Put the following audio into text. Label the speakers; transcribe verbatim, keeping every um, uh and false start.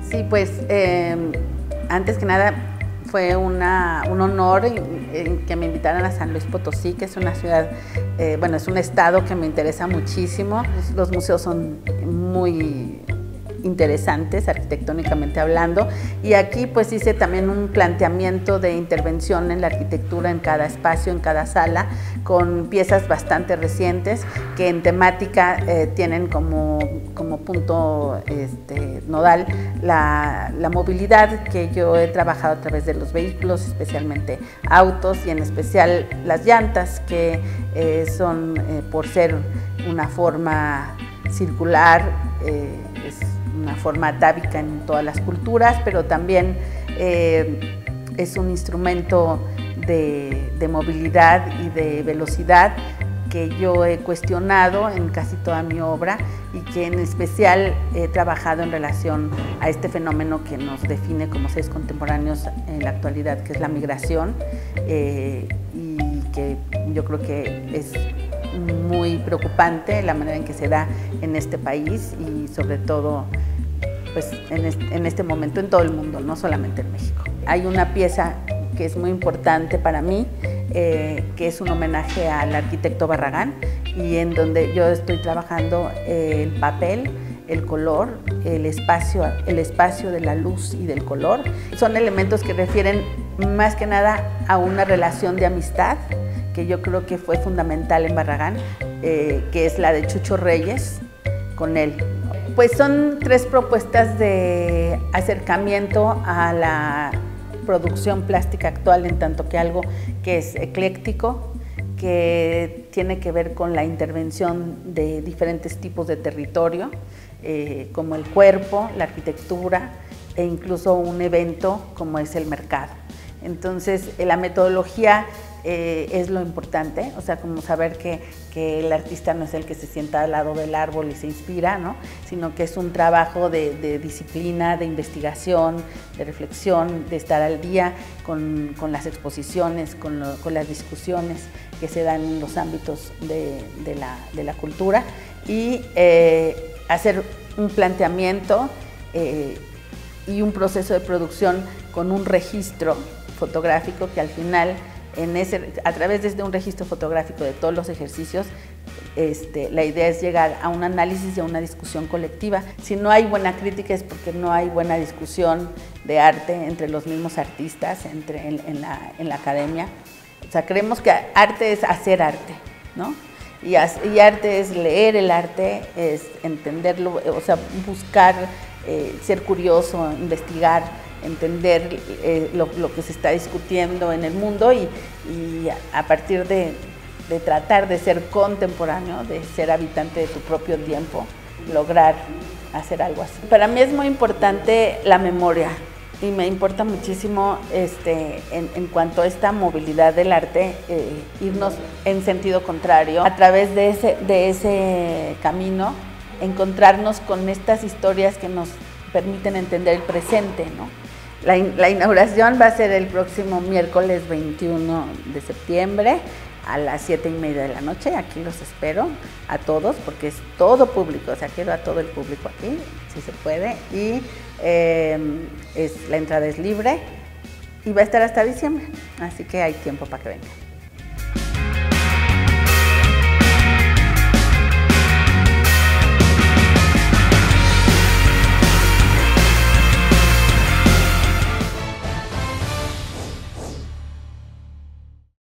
Speaker 1: Sí, pues eh, antes que nada fue una, un honor en, en que me invitaran a San Luis Potosí, que es una ciudad, eh, bueno, es un estado que me interesa muchísimo. Los museos son muy interesantes arquitectónicamente hablando, y aquí pues hice también un planteamiento de intervención en la arquitectura en cada espacio, en cada sala, con piezas bastante recientes que en temática eh, tienen como, como punto este, nodal la, la movilidad, que yo he trabajado a través de los vehículos, especialmente autos, y en especial las llantas, que eh, son eh, por ser una forma circular, eh, es una forma atávica en todas las culturas, pero también eh, es un instrumento de, de movilidad y de velocidad que yo he cuestionado en casi toda mi obra, y que en especial he trabajado en relación a este fenómeno que nos define como seres contemporáneos en la actualidad, que es la migración, eh, y que yo creo que es muy preocupante la manera en que se da en este país, y sobre todo pues, en, este, en este momento en todo el mundo, no solamente en México. Hay una pieza que es muy importante para mí, eh, que es un homenaje al arquitecto Barragán, y en donde yo estoy trabajando el papel, el color, el espacio, el espacio de la luz y del color. Son elementos que refieren más que nada a una relación de amistad que yo creo que fue fundamental en Barragán, eh, que es la de Chucho Reyes con él. Pues son tres propuestas de acercamiento a la producción plástica actual, en tanto que algo que es ecléctico, que tiene que ver con la intervención de diferentes tipos de territorio, eh, como el cuerpo, la arquitectura e incluso un evento como es el mercado. Entonces, la metodología eh, es lo importante, o sea, como saber que, que el artista no es el que se sienta al lado del árbol y se inspira, ¿no? Sino que es un trabajo de, de disciplina, de investigación, de reflexión, de estar al día con, con las exposiciones, con, lo, con las discusiones que se dan en los ámbitos de, de, la, de la cultura, y eh, hacer un planteamiento eh, y un proceso de producción con un registro fotográfico que al final, en ese, a través de un registro fotográfico de todos los ejercicios, este, la idea es llegar a un análisis y a una discusión colectiva. Si no hay buena crítica es porque no hay buena discusión de arte entre los mismos artistas, entre, en, en, la, en la academia. O sea, creemos que arte es hacer arte, ¿no? Y, y arte es leer el arte, es entenderlo, o sea, buscar, eh, ser curioso, investigar, entender eh, lo, lo que se está discutiendo en el mundo, y, y a partir de, de tratar de ser contemporáneo, de ser habitante de tu propio tiempo, lograr hacer algo así. Para mí es muy importante la memoria, y me importa muchísimo este, en, en cuanto a esta movilidad del arte, eh, irnos en sentido contrario, a través de ese, de ese camino, encontrarnos con estas historias que nos permiten entender el presente, ¿no? La, la inauguración va a ser el próximo miércoles veintiuno de septiembre a las siete y media de la noche. Aquí los espero a todos, porque es todo público, o sea, quiero a todo el público aquí, si se puede, y eh, es, la entrada es libre y va a estar hasta diciembre, así que hay tiempo para que vengan.